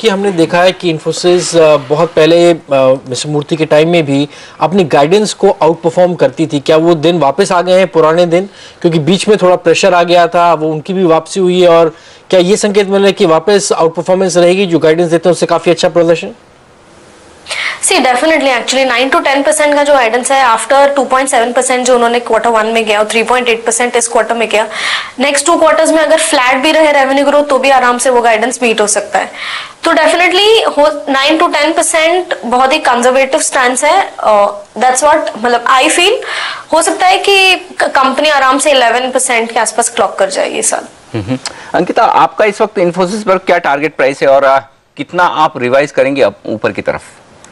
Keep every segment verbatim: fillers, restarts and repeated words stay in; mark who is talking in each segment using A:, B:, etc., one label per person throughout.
A: क्योंकि हमने देखा है कि इन्फोसिस बहुत पहले मिस्टर मूर्ति के टाइम में भी अपनी गाइडेंस को आउट परफॉर्म करती थी। क्या वो दिन वापस आ गए हैं, पुराने दिन? क्योंकि बीच में थोड़ा प्रेशर आ गया था, वो उनकी भी वापसी हुई है, और क्या ये संकेत मिल रहा है कि वापस आउट परफॉर्मेंस रहेगी, जो गाइडेंस देते हैं उससे काफी अच्छा प्रदर्शन?
B: See definitely actually nine to ten percent का जो गाइडेंस है after two point seven percent जो उन्होंने क्वार्टर वन में गया और थ्री पॉइंट एट परसेंट इस क्वार्टर में गया, नेक्स्ट टू क्वार्टर्स में अगर फ्लैट भी रहे रेवेन्यू ग्रोथ तो भी आराम से वो गाइडेंस मीट हो सकता है। तो डेफिनेटली हो नाइन टू टेन परसेंट बहुत ही कंजर्वेटिव स्टैंड है। दैट्स व्हाट मतलब आई फील। हो सकता है कि कंपनी आराम से इलेवन परसेंट के आसपास क्लॉक कर जाए ये साल।
C: अंकिता, आपका इस वक्त इन्फोसिस पर क्या टारगेट प्राइस है और कितना आप रिवाइज करेंगे अब ऊपर की तरफ?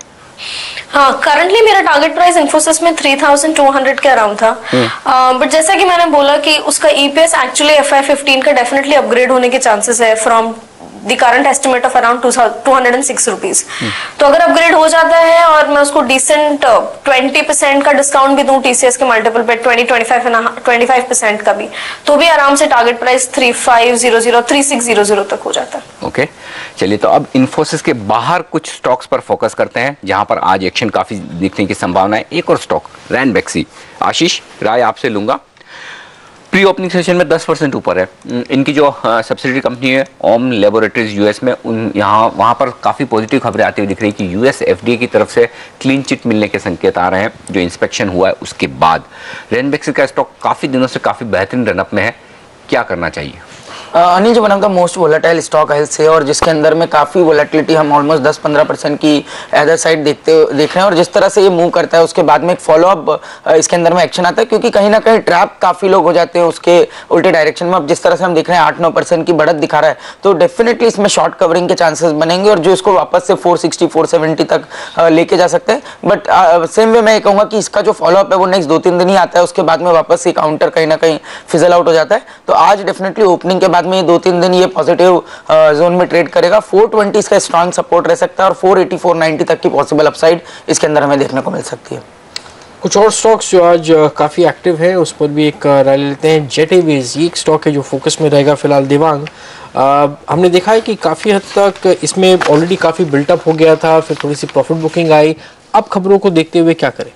B: हाँ, करंटली मेरा टारगेट प्राइस इन्फोसिस में थ्री थाउजेंड टू हंड्रेड के अराउंड था, बट uh, जैसा कि मैंने बोला कि उसका EPS actually FY fifteen का डेफिनेटली अपग्रेड होने के चांसेस है from the current estimate of around two hundred and six rupees. तो अगर अपग्रेड हो जाता है और मैं उसको डिसेंट ट्वेंटी परसेंट का डिस्काउंट भी दूं टीसीएस के मल्टीपल पे ट्वेंटी ट्वेंटी फाइव परसेंट का भी, तो भी आराम से target price three five zero zero three six zero zero तक हो जाता है।
C: Okay okay. चलिए, तो अब इन्फोसिस के बाहर कुछ स्टॉक्स पर फोकस करते हैं जहां पर आज एक्शन काफी दिखने की संभावना है। एक और स्टॉक रैनबैक्सी, आशीष राय आपसे लूंगा। प्री ओपनिंग सेशन में दस परसेंट ऊपर है। इनकी जो सब्सिडरी कंपनी है ओम लेबोरेटरीज यूएस में, उन यहाँ वहाँ पर काफ़ी पॉजिटिव खबरें आती हुई दिख रही कि यूएस एफडीए की तरफ से क्लीन चिट मिलने के संकेत आ रहे हैं जो इंस्पेक्शन हुआ है उसके बाद। रैनबैक्सी का स्टॉक काफ़ी दिनों से काफ़ी बेहतरीन रनअप में है, क्या करना चाहिए?
D: अनिल जो one of the most volatile stock है से, और जिसके अंदर में काफ़ी वोलेटिलिटी हम ऑलमोस्ट दस पंद्रह परसेंट की अदर साइड देखते देख रहे हैं, और जिस तरह से ये मूव करता है उसके बाद में एक फॉलोअप इसके अंदर में एक्शन आता है, क्योंकि कहीं ना कहीं ट्रैप काफ़ी लोग हो जाते हैं उसके उल्टे डायरेक्शन में। अब जिस तरह से हम देख रहे हैं आठ नौ परसेंट की बढ़त दिखा रहा है, तो डेफिनेटली इसमें शॉर्ट कवरिंग के चांसेस बनेंगे और जो इसको वापस से फोर सिक्सटी फोर सेवेंटी तक लेके जा सकते हैं। बट सेम वे मैं ये कहूँगा कि इसका जो फॉलोअप है वो नेक्स्ट दो तीन दिन ही आता है, उसके बाद में वापस से काउंटर कहीं ना कहीं फिजल आउट हो जाता है। तो आज डेफिनेटली ओपनिंग के बाद में दो तीन दिन ये पॉजिटिव जोन में ट्रेड करेगा। फोर ट्वेंटी इसका स्ट्रॉन्ग सपोर्ट रह सकता है और फोर एटी फोर नाइंटी तक की पॉसिबल अपसाइड इसके अंदर हमें देखने को मिल सकती है।
A: कुछ और स्टॉक्स जो आज काफ़ी एक्टिव है उस पर भी एक राय लेते हैं। जेट एयरवेज ये एक स्टॉक है जो फोकस में रहेगा फिलहाल। देवांग, हमने देखा है कि काफ़ी हद तक इसमें ऑलरेडी काफ़ी बिल्टअप हो गया था, फिर थोड़ी सी प्रॉफिट बुकिंग आई, अब खबरों को देखते हुए क्या करें?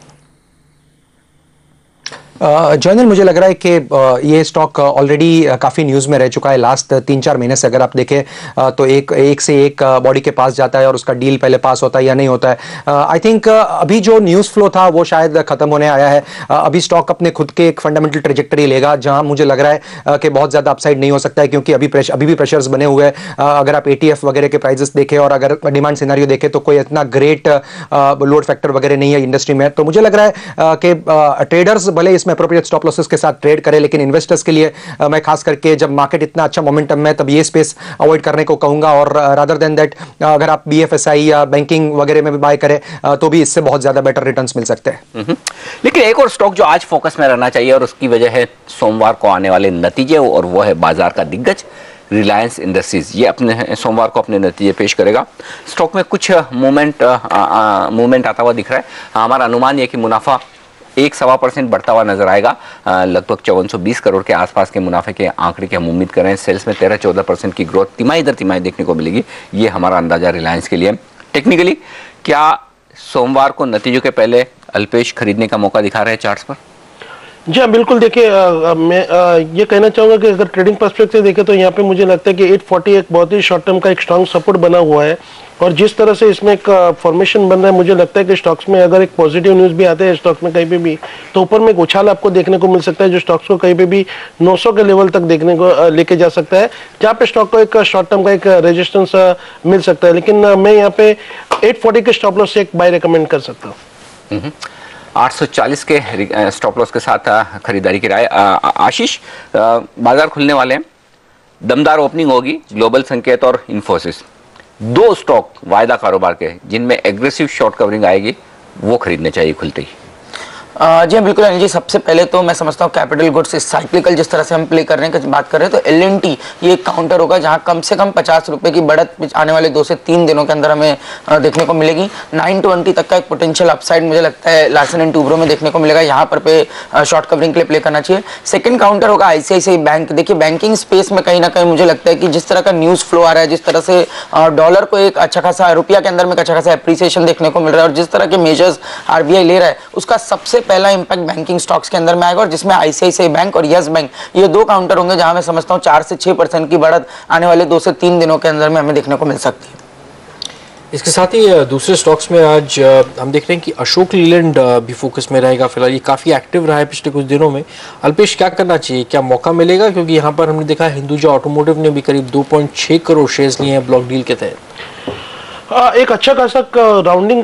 E: जर्नल मुझे लग रहा है कि ये स्टॉक ऑलरेडी काफ़ी न्यूज़ में रह चुका है लास्ट तीन चार महीने से। अगर आप देखें तो एक एक से एक बॉडी के पास जाता है और उसका डील पहले पास होता है या नहीं होता है। आई थिंक अभी जो न्यूज़ फ्लो था वो शायद ख़त्म होने आया है। अभी स्टॉक अपने खुद के एक फंडामेंटल ट्रेजेक्टरी लेगा जहां मुझे लग रहा है कि बहुत ज़्यादा अपसाइड नहीं हो सकता है, क्योंकि अभी प्रेशर अभी भी प्रेशर्स बने हुए हैं। अगर आप एटीएफ वगैरह के प्राइजेस देखें और अगर डिमांड सिनेरियो देखें तो कोई इतना ग्रेट लोड फैक्टर वगैरह नहीं है इंडस्ट्री में। तो मुझे लग रहा है कि ट्रेडर्स भले इसमें अप्रोप्रिएट स्टॉप लॉसेस के साथ ट्रेड करें, लेकिन इन्वेस्टर्स के लिए मैं खास करके जब मार्केट इतना अच्छा मोमेंटम में तब ये स्पेस अवॉइड करने को कहूंगा। और रादर देन दैट अगर आप बीएफएसआई या बैंकिंग वगैरह में भी बाय करें तो भी इससे बहुत ज्यादा बेटर रिटर्न्स मिल सकते हैं।
C: लेकिन एक और स्टॉक जो आज फोकस में रहना चाहिए और उसकी वजह है सोमवार को आने वाले नतीजे, और वो है बाजार का दिग्गज रिलायंस इंडस्ट्रीज। ये अपने सोमवार को अपने नतीजे पेश करेगा। स्टॉक में कुछ मूवमेंट मूवमेंट आता हुआ दिख रहा है। हमारा अनुमान यह कि मुनाफा एक सवा परसेंट बढ़ता हुआ नजर आएगा, लगभग चौवन सौ बीस करोड़ के आसपास के मुनाफे के आंकड़े की हम उम्मीद कर रहे हैं। सेल्स में तेरह चौदह परसेंट की ग्रोथ तिमाही दर तिमाही देखने को मिलेगी, ये हमारा अंदाजा रिलायंस के लिए। टेक्निकली क्या सोमवार को नतीजों के पहले अल्पेश खरीदने का मौका दिखा रहे हैं चार्ट्स पर?
F: जी हाँ, बिल्कुल। देखिए, मैं आ, ये कहना चाहूँगा कि अगर ट्रेडिंग पर्सपेक्टिव से देखें तो यहाँ पे मुझे लगता है कि एट फोर्टी एक बहुत ही शॉर्ट टर्म का एक स्ट्रॉन्ग सपोर्ट बना हुआ है, और जिस तरह से इसमें एक फॉर्मेशन बन रहा है मुझे लगता है कि स्टॉक्स में अगर एक पॉजिटिव न्यूज़ भी आते हैं स्टॉक्स में कहीं पे भी, तो ऊपर में एक उछाल आपको देखने को मिल सकता है जो स्टॉक्स को कहीं पे भी नौ सौ के लेवल तक देखने को लेके जा सकता है, जहाँ पे स्टॉक को एक शॉर्ट टर्म का एक रेजिस्टेंस मिल सकता है। लेकिन मैं यहाँ पे एट फोर्टी के स्टॉप लॉस से एक बाय रिकमेंड कर सकता हूँ।
C: आठ सौ चालीस के स्टॉप लॉस के साथ खरीदारी की राय। आशीष, बाजार खुलने वाले हैं, दमदार ओपनिंग होगी, ग्लोबल संकेत और इन्फोसिस, दो स्टॉक वायदा कारोबार के जिनमें एग्रेसिव शॉर्ट कवरिंग आएगी, वो खरीदने चाहिए खुलते ही।
D: जी हाँ बिल्कुल अनिल जी, सबसे पहले तो मैं समझता हूँ कैपिटल गुड्स इस साइक्लिकल जिस तरह से हम प्ले कर रहे हैं, बात कर रहे हैं, तो एल एन टी ये एक काउंटर होगा जहाँ कम से कम पचास रुपए की बढ़त आने वाले दो से तीन दिनों के अंदर हमें देखने को मिलेगी। नाइन ट्वेंटी तक का एक पोटेंशियल अपसाइड मुझे लगता है लार्सन एंड टूब्रो में देखने को मिलेगा, यहाँ पर पे शॉर्ट कवरिंग के लिए प्ले करना चाहिए। सेकंड काउंटर होगा आईसीआईसीआई बैंक। देखिए बैंकिंग स्पेस में कहीं ना कहीं मुझे लगता है कि जिस तरह का न्यूज़ फ्लो आ रहा है, जिस तरह से डॉलर को एक अच्छा खासा, रुपया के अंदर में अच्छा खासा एप्रिसिएशन देखने को मिल रहा है और जिस तरह के मेजर्स आरबीआई ले रहा है, उसका सबसे पहला इंपैक्ट बैंकिंग स्टॉक्स के अंदर में आएगा और जिसमें आईसीआईसीआई बैंक और यस बैंक ये दो काउंटर होंगे जहां मैं समझता हूं चार से छह परसेंट की बढ़त आने वाले दो से तीन दिनों के अंदर में हमें देखने को मिल सकती है।
A: इसके साथ ही दूसरे स्टॉक्स में आज हम देख रहे हैं कि अशोक लीलैंड भी फोकस में रहेगा। फिलहाल ये काफ़ी एक्टिव रहा है पिछले कुछ दिनों में। अल्पेश, क्या करना चाहिए, क्या मौका मिलेगा? क्योंकि यहाँ पर हमने देखा हिंदुजा ऑटोमोटिव ने भी करीब दो पॉइंट छह करोड़ शेयर्स लिए हैं ब्लॉक डील के तहत।
F: आ, एक अच्छा खासा राउंडिंग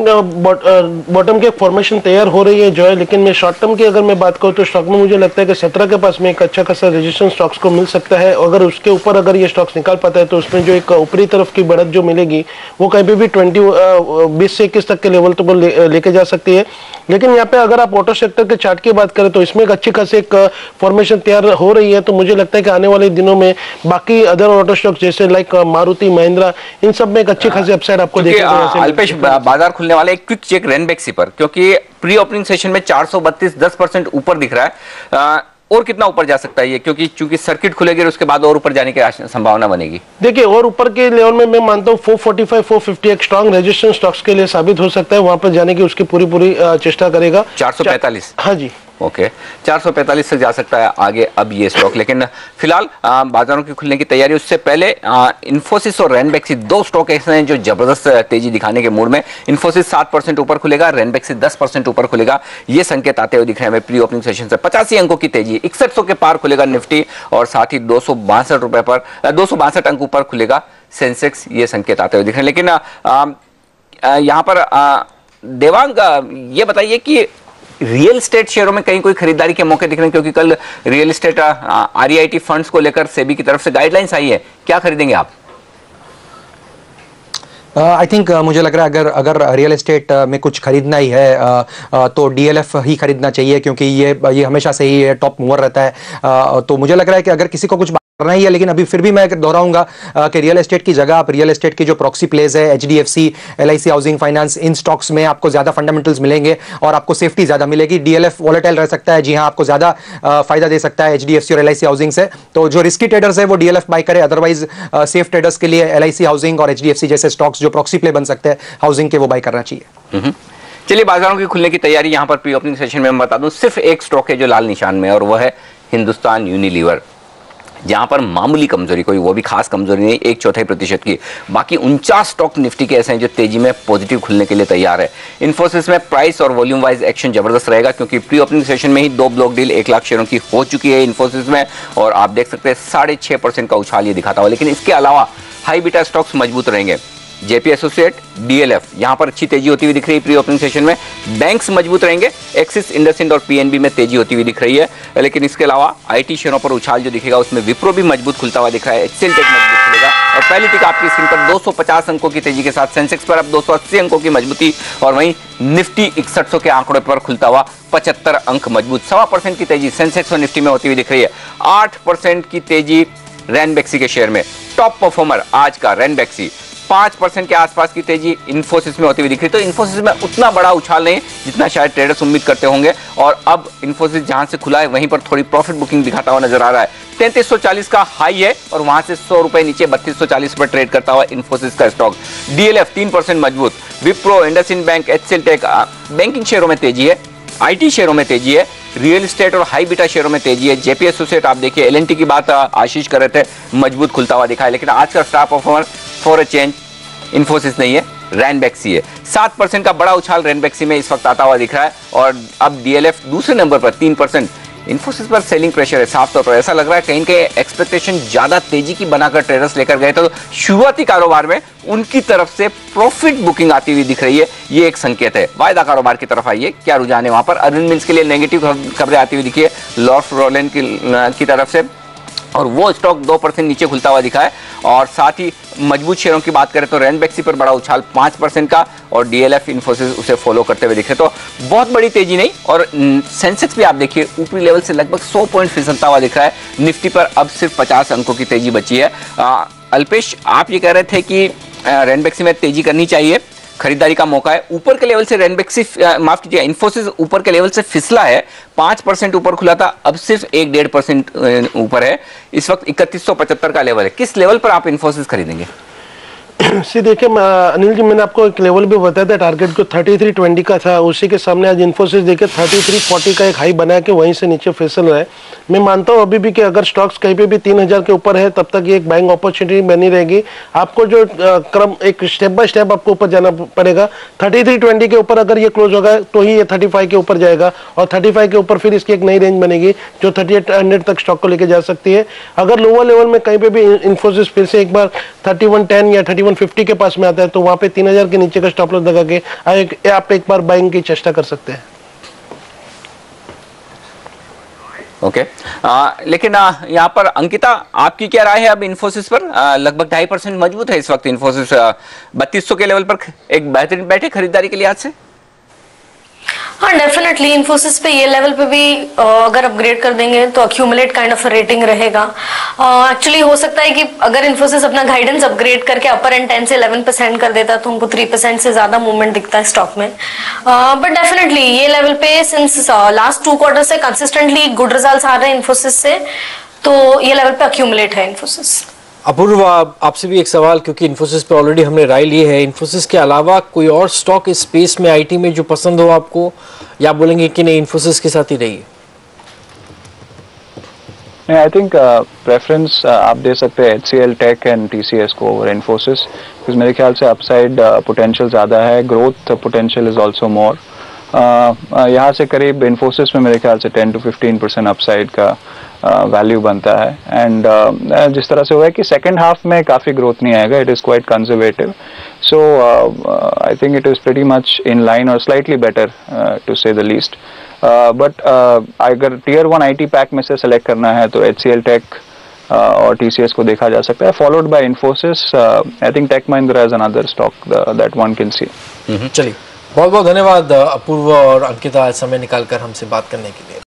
F: बॉटम के फॉर्मेशन तैयार हो रही है जो है, लेकिन मैं शॉर्ट टर्म की अगर मैं बात करूँ तो स्टॉक में मुझे लगता है कि सत्रह के पास में एक अच्छा खासा रेजिस्टेंस स्टॉक्स को मिल सकता है। अगर उसके ऊपर अगर ये स्टॉक्स निकाल पाता है तो उसमें जो एक ऊपरी तरफ की बढ़त जो मिलेगी वो कहीं पे भी ट्वेंटी बीस से इक्कीस तक के लेवल तो ले, लेके जा सकती है। लेकिन यहाँ पे अगर आप ऑटो सेक्टर के चार्ट की बात करें तो इसमें एक अच्छी खासी एक फॉर्मेशन तैयार हो रही है। तो मुझे लगता है कि आने वाले दिनों में बाकी अदर ऑटो स्टॉक्स जैसे लाइक मारुति, महिंद्रा, इन सब में एक अच्छी खासी अपसाइड आपको
C: अल्पेश, बाजार खुलने वाले एक क्विक चेक रेनबैक्सी पर, क्योंकि प्री ओपनिंग सेशन में चार सौ बत्तीस, दस परसेंट ऊपर दिख रहा है। आ, और कितना ऊपर जा सकता है ये, क्योंकि चूंकि सर्किट खुलेगी और उसके बाद और ऊपर जाने की संभावना बनेगी?
F: देखिए और ऊपर के लेवल में मैं मानता हूँ चार सौ पैंतालीस, चार सौ पचास एक स्ट्रांग रेजिस्टेंस स्टॉक्स के लिए साबित हो सकता है। वहां पर जाने की उसकी पूरी पूरी चेष्टा करेगा।
C: चार सौ पैंतालीस?
F: हाँ जी,
C: ओके, चार सौ पैंतालीस तक जा सकता है आगे अब ये स्टॉक। लेकिन फिलहाल बाजारों की खुलने की तैयारी, उससे पहले इन्फोसिस और रेनबैक्सी दो स्टॉक ऐसे हैं जो जबरदस्त तेजी दिखाने के मूड में। इन्फोसिस सात परसेंट ऊपर खुलेगा, रेनबैक्सी दस परसेंट ऊपर खुलेगा। ये संकेत आते हुए दिख रहे हैं प्री ओपनिंग सेशन से। पचासी अंकों की तेजी, इकसठ सौ के पार खुलेगा निफ्टी और साथ ही दो सौ बासठ रुपए पर दो सौ बासठ अंक ऊपर खुलेगा सेंसेक्स। ये संकेत आते हुए दिख रहे हैं। लेकिन यहाँ पर देवांग ये बताइए कि रियल एस्टेट शेयरों में कहीं कोई खरीदारी के मौके दिख रहे हैं, क्योंकि कल रियल एस्टेट आरईआईटी फंड्स को लेकर सेबी की तरफ से गाइडलाइंस आई है, क्या खरीदेंगे आप?
E: आई uh, थिंक uh, मुझे लग रहा है अगर अगर रियल एस्टेट uh, में कुछ खरीदना ही है uh, uh, तो डीएलएफ ही खरीदना चाहिए, क्योंकि ये ये हमेशा से ही टॉप मूवर रहता है। uh, तो मुझे लग रहा है कि अगर किसी को कुछ करना ही है, लेकिन अभी फिर भी मैं दोहराऊंगा कि रियल एस्टेट की जगह आप रियल एस्टेट की जो प्रॉक्सी प्लेज है, एचडीएफसी, एलआईसी हाउसिंग फाइनेंस, इन स्टॉक्स में आपको ज्यादा फंडामेंटल्स मिलेंगे और आपको सेफ्टी ज्यादा मिलेगी। डीएलएफ वॉलेटाइल रह सकता है, जी हाँ, आपको ज्यादा फायदा दे सकता है एचडीएफसी और एलआईसी हाउसिंग से। तो जो रिस्की ट्रेडर्स है वो डीएलएफ बाय करे, अदरवाइज सेफ ट्रेडर्स के लिए एलआईसी हाउसिंग और एचडीएफसी जैसे स्टॉक्स जो प्रॉक्सी प्ले बन सकते हैं हाउसिंग के, वो बाय करना चाहिए।
C: चलिए बाजारों की खुलने की तैयारी यहाँ पर प्री ओपनिंग सेशन में मैं बता दूं, सिर्फ एक स्टॉक है जो लाल निशान में, और वह है हिंदुस्तान यूनिलीवर, जहां पर मामूली कमजोरी, कोई वो भी खास कमजोरी नहीं, एक चौथाई प्रतिशत की। बाकी उनचास स्टॉक निफ्टी के ऐसे हैं जो तेजी में पॉजिटिव खुलने के लिए तैयार है। इन्फोसिस में प्राइस और वॉल्यूम वाइज एक्शन जबरदस्त रहेगा, क्योंकि प्री ओपनिंग सेशन में ही दो ब्लॉक डील एक लाख शेयरों की हो चुकी है इन्फोसिस में, और आप देख सकते हैं साढ़े छह परसेंट का उछाल ये दिखाता हुआ। लेकिन इसके अलावा हाई बीटा स्टॉक्स मजबूत रहेंगे। जेपी एसोसिएट, डीएलएफ, यहां पर अच्छी तेजी होती हुई दिख रही है प्री ओपनिंग सेशन में। बैंक्स मजबूत रहेंगे, एक्सिस, इंडसइंड और पीएनबी में तेजी होती हुई दिख रही है। लेकिन इसके अलावा आईटी शेयरों पर उछाल जो दिखेगा उसमें विप्रो भी मजबूत खुलता हुआ दिख रहा है, एचसीएल टेक मजबूत खुलेगा, और पहली टिक आपकी स्क्रीन पर दो सौ पचास अंकों की तेजी के साथ सेंसेक्स पर अब दो सौ अस्सी अंकों की मजबूती, और वहीं निफ्टी इकसठ सौ के आंकड़े पर खुलता हुआ पचहत्तर अंक मजबूत। सवा परसेंट की तेजी सेंसेक्स और निफ्टी में होती हुई दिख रही है। आठ परसेंट की तेजी रेनबैक्सी के शेयर में, टॉप परफॉर्मर आज का रेनबैक्सी। पांच परसेंट के आसपास की तेजी इन्फोसिस में होती हुई दिख रही है। तो इन्फोसिस में उतना बड़ा उछाल नहीं जितना शायद ट्रेडर्स उम्मीद करते होंगे, और अब इन्फोसिस जहां से खुला है वहीं पर थोड़ी प्रॉफिट बुकिंग दिखाता हुआ नजर आ रहा है। तैंतीस सौ चालीस का हाई है और वहां से सौ रुपए नीचे बत्तीस सौ चालीस पर ट्रेड करता हुआ इन्फोसिस का स्टॉक। डीएलएफ तीन परसेंट मजबूत, Wipro, IndusInd bank, HCL tech, banking शेयरों में तेजी है, आईटी शेयरों में तेजी है, रियल एस्टेट और हाई बीटा शेयरों में तेजी है। जेपी एसोसिएट, आप देखिए एलएनटी की बात आशीष कर रहे थे, मजबूत खुलता हुआ दिखा है। लेकिन आज का star performer for a change Infosys नहीं है, रेनबैक्सी है। सात परसेंट का बड़ा उछाल रेनबैक्सी में इस वक्त आता हुआ दिख रहा है, और अब डीएलएफ दूसरे नंबर पर तीन परसेंट। इन्फोसिस पर सेलिंग प्रेशर है साफ तौर पर, ऐसा लग रहा है कहीं के एक्सपेक्टेशन ज्यादा तेजी की बनाकर ट्रेडर्स लेकर गए तो शुरुआती कारोबार में उनकी तरफ से प्रॉफिट बुकिंग आती हुई दिख रही है, ये एक संकेत है। वायदा कारोबार की तरफ आइए, क्या रुझान है वहां पर? अरविंद मिल्स के लिए नेगेटिव खबरें आती हुई दिखी है लॉर्ड रोलैंड की, की तरफ से। और वो स्टॉक दो परसेंट नीचे खुलता हुआ दिखा है। और साथ ही मजबूत शेयरों की बात करें तो रैनबैक्सी पर बड़ा उछाल पाँच परसेंट का, और डीएलएफ इन्फोसिस उसे फॉलो करते हुए दिखे। तो बहुत बड़ी तेजी नहीं, और सेंसेक्स भी आप देखिए ऊपरी लेवल से लगभग सौ पॉइंट फिसलता हुआ दिख रहा है। निफ्टी पर अब सिर्फ पचास अंकों की तेजी बची है। आ, अल्पेश, आप ये कह रहे थे कि रैनबैक्सी में तेजी करनी चाहिए, खरीदारी का मौका है। ऊपर के लेवल से रैनबैक्सी, माफ कीजिए, इन्फोसिस ऊपर के लेवल से फिसला है, पांच परसेंट ऊपर खुला था, अब सिर्फ एक डेढ़ परसेंट ऊपर है। इस वक्त इकतीस सौ पचहत्तर का लेवल है। किस लेवल पर आप इन्फोसिस खरीदेंगे?
F: सी देखिए अनिल जी, मैंने आपको एक लेवल भी बताया था टारगेट को थर्टी थ्री ट्वेंटी का था, उसी के सामने आज इन्फोसिस देखिए थर्टी थ्री फोर्टी का एक हाई बना के वहीं से नीचे फिसल रहा है। मैं मानता हूं अभी भी कि अगर स्टॉक्स कहीं पे भी तीन हजार के ऊपर है तब तक ये एक बाइंग अपॉर्चुनिटी बनी रहेगी। आपको जो आ, क्रम एक स्टेप बाय स्टेप आपको ऊपर जाना पड़ेगा। थर्टी थ्री ट्वेंटी के ऊपर अगर ये क्लोज होगा तो ही ये थर्टी फाइव के ऊपर जाएगा, और थर्टी फाइव के ऊपर फिर इसकी एक नई रेंज बनेगी जो थर्टी एट हंड्रेड तक स्टॉक को लेके जा सकती है। अगर लोअर लेवल में कहीं पे भी इन्फोसिस फिर से एक बार थर्टी वन टेन या थर्टी वन फिफ्टी के पास में आता है तो वहां पे तीन हजार के नीचे का स्टॉप लॉस लगा के आप एक बार बाइंग की चेष्टा कर सकते हैं।
C: Okay okay. लेकिन यहाँ पर अंकिता, आपकी क्या राय है अब इन्फोसिस पर? आ, लगभग ढाई परसेंट मजबूत है इस वक्त इन्फोसिस, बत्तीस सौ के लेवल पर एक बेहतरीन बैठे खरीदारी के लिहाज से।
B: हाँ डेफिनेटली इन्फोसिस पे ये लेवल पे भी uh, अगर अपग्रेड कर देंगे तो अक्यूमुलेट काइंड ऑफ रेटिंग रहेगा। एक्चुअली uh, हो सकता है कि अगर इन्फोसिस अपना गाइडेंस अपग्रेड करके अपर एंड टेन से इलेवन परसेंट कर देता तो हमको थ्री परसेंट से ज्यादा मूवमेंट दिखता है स्टॉक में। बट uh, डेफिनेटली ये लेवल पे सिंस लास्ट टू क्वार्टर से कंसिस्टेंटली गुड रिजल्ट्स आ रहे हैं इन्फोसिस से, तो ये लेवल पे अक्यूमुलेट है इन्फोसिस।
A: अपूर्व, आपसे भी एक सवाल, क्योंकि इन्फोसिस पे ऑलरेडी हमने राय ली है, इन्फोसिस के अलावा कोई और स्टॉक इस स्पेस में आईटी में जो पसंद हो आपको, या बोलेंगे कि नहीं इन्फोसिस के साथ ही रहिए?
G: नहीं, आई थिंक प्रेफरेंस आप दे सकते हैं एचसीएल टेक एंड टीसीएस को ओवर इन्फोसिस, क्योंकि मेरे ख्याल से अपसाइड पोटेंशियल ज़्यादा है, growth potential is also more. यहाँ से करीब इन्फोसिस में मेरे ख्याल से ten to fifteen percent upside का वैल्यू uh, बनता है। एंड uh, जिस तरह से हुआ है कि सेकेंड हाफ में काफ़ी ग्रोथ नहीं आएगा, it is quite conservative, so I think it is pretty much in line और slightly better to say the least. But अगर टीयर वन आईटी पैक में से सेलेक्ट करना है तो एचसीएल टेक uh, और टीसीएस को देखा जा सकता है, followed by Infosys. I think tech Mahindra is another stock that one can see.
A: चलिए, बहुत बहुत धन्यवाद अपूर्व और अंकिता, समय निकालकर हमसे बात करने के लिए।